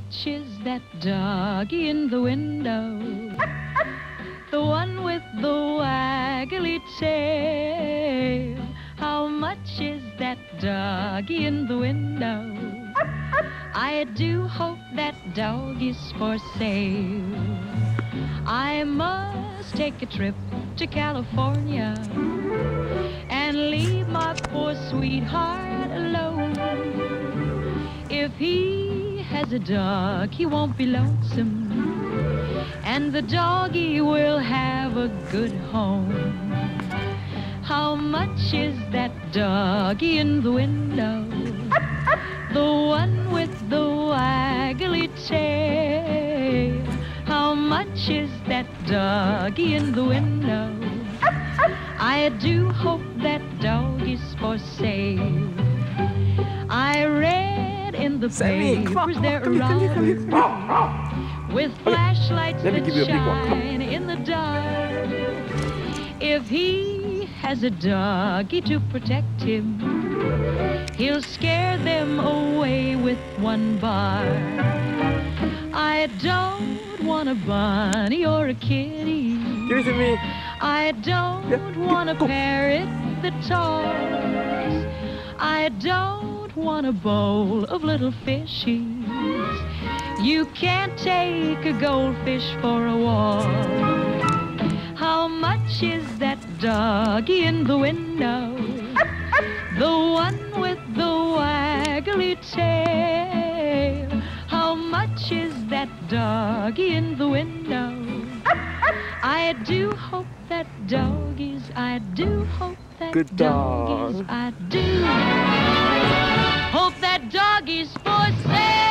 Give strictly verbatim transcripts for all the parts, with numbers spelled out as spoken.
much is that doggy in the window? The one with the waggly tail. How much is that doggy in the window? I do hope that dog is for sale. I must take a trip to California and leave my poor sweetheart alone. If he has a dog, he won't be lonesome, and the doggy will have a good home. How much is that doggy in the window? The one with the waggly tail. How much is that doggy in the window? I do hope that dog is for sale. I read in the Sammy, papers on, there are come here, come here, robbers with flashlights Let me that give you a big one. Come. shine in the dark. If he has a doggy to protect him, he'll scare them away with one bark. I don't want a bunny or a kitty. Give it to me. I don't Yeah, want a go. parrot that talks. I don't want a bowl of little fishies. You can't take a goldfish for a walk. How much is that doggy in the window? The one with the waggly tail. How much is that doggy in the window? I do hope that doggies, I do hope that Good doggies, dog. I do hope that doggies for sale.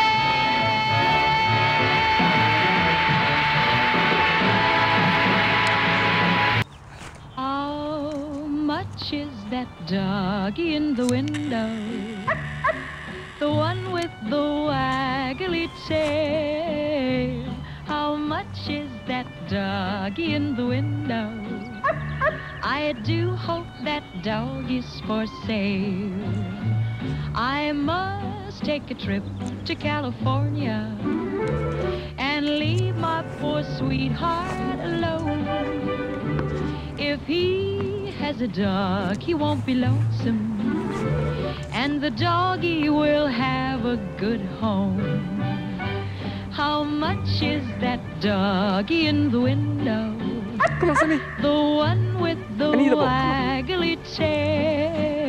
How much is that doggy in the window? The one with the waggly tail. How much is that doggy in the window? I do hope that dog is for sale. I must take a trip to California and leave my poor sweetheart alone. If he has a dog, he won't be lonesome, and the doggy will have a good home. How much is that doggy in the window? Come on, Sammy. The one with the I need a bowl. Come on. waggly tail.